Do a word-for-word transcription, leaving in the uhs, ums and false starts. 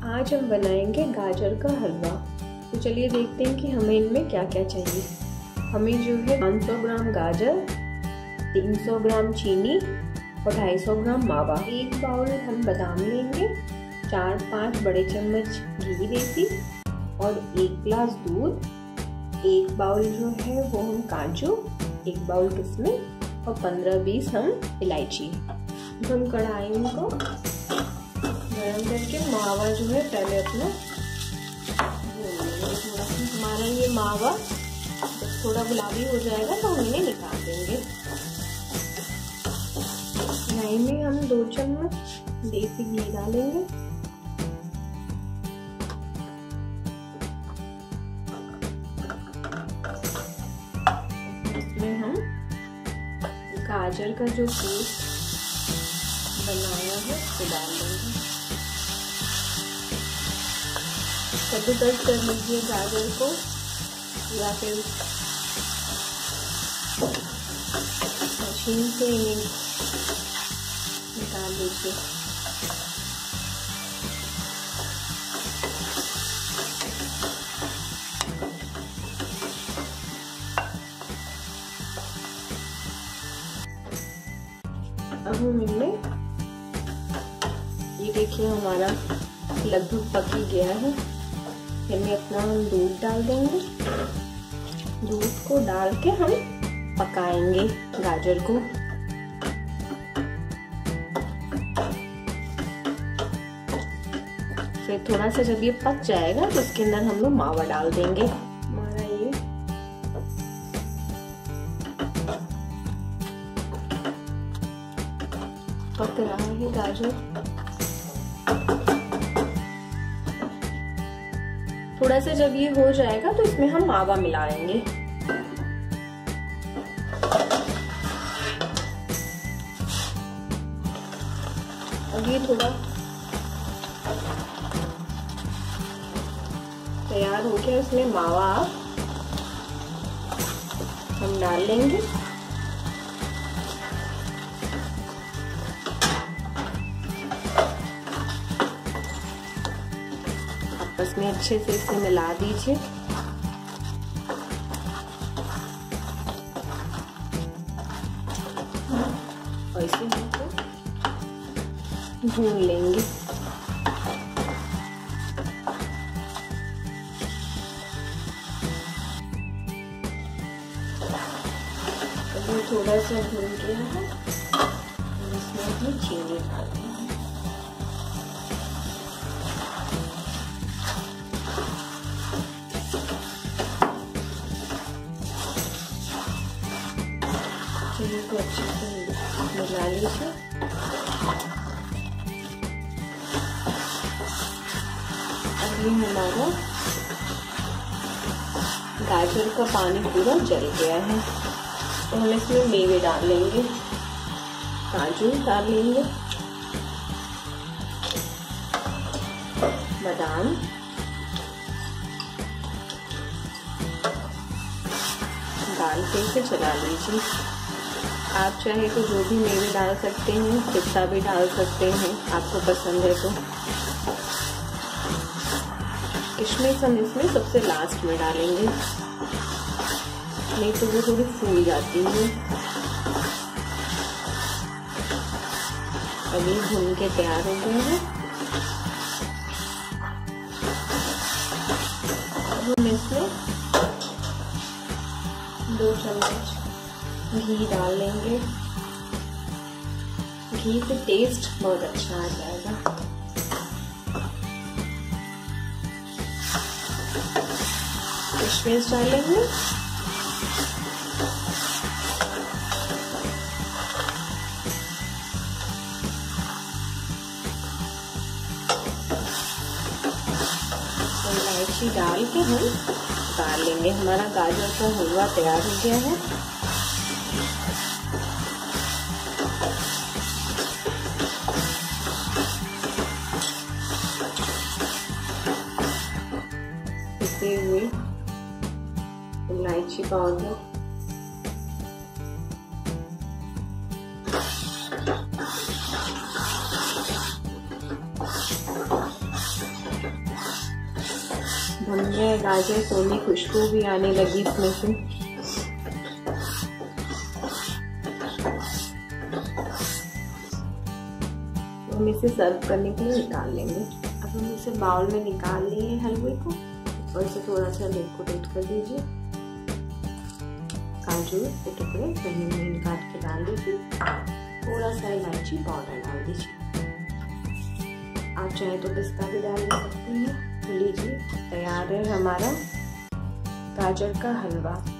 आज हम बनाएंगे गाजर का हलवा। तो चलिए देखते हैं कि हमें इनमें क्या क्या चाहिए। हमें जो है पाँच सौ ग्राम गाजर, तीन सौ ग्राम चीनी और ढाई सौ ग्राम मावा। एक बाउल हम बादाम लेंगे, चार पाँच बड़े चम्मच घी देसी और एक गिलास दूध। एक बाउल जो है वो हम काजू, एक बाउल किशमिश और पंद्रह बीस हम इलायची। हम कढ़ाई को गरम करके मावा जो है पहले अपना भून लेंगे। थोड़ा सा हमारा ये मावा जब थोड़ा गुलाबी हो जाएगा तो हम इन्हें निकाल देंगे। कढ़ाई में हम दो चम्मच देसी घी डालेंगे। इसमें हम गाजर का जो पेस्ट बनाया है वो डाल देंगे। कद्दूकस कर लीजिए गाजर को या फिर मशीन से इन्हें निकाल लीजिए। अब हम इनमें ये देखिए हमारा लगभग पक ही गया है। इनमें अपना हम दूध डाल देंगे। दूध को डाल के हम पकाएंगे गाजर को। फिर थोड़ा सा जब ये पक जाएगा तो इसके अंदर हम लोग मावा डाल देंगे। हमारा ये पक रहा है गाजर। थोड़ा सा जब ये हो जाएगा तो इसमें हम मावा मिलाएंगे। अब ये थोड़ा तैयार हो गया। इसमें मावा हम डाल लेंगे। आपस में अच्छे से इसे मिला दीजिए। और इसे हम भून लेंगे। अभी थोड़ा सा भून गया है और इसमें हम चीनी डाल देंगे। चीनी को अच्छे से मिला लीजिए। अभी हमारा गाजर का पानी पूरा जल गया है तो हम इसमें मेवे डाल लेंगे। काजू डाल लेंगे, बादाम, डाल के इसे चला लीजिए। आप चाहे तो जो भी मेवे डाल सकते हैं, पिस्ता भी डाल सकते हैं आपको पसंद है तो। किशमिश हम इसमें सबसे लास्ट में डालेंगे, नहीं तो वो थोड़ी फूल जाती है। अभी भून के तैयार हो गए हैं। हम इसमें दो चम्मच घी डाल लेंगे। घी से टेस्ट बहुत अच्छा आ जाएगा। किशमिश डालेंगे, इलायची डाल के हम डाल लेंगे। हमारा गाजर का हलवा तैयार हो गया है। पिसे हुए इलायची पाउडर, गया है गाजर, सोनी खुशबू भी आने लगी इसमें से। हम इसे सर्व करने के लिए निकाल लेंगे। अब हम इसे बाउल में निकाल लिए हलवे को, ऊपर से थोड़ा सा डेकोरेट कर दीजिए। काजू के टुकड़े महीन महीन काट के डाल दीजिए, थोड़ा सा इलायची पाउडर डाल दीजिए। आप चाहे तो पिस्ता भी डाल सकते हैं। लीजिए, तैयार है हमारा गाजर का हलवा।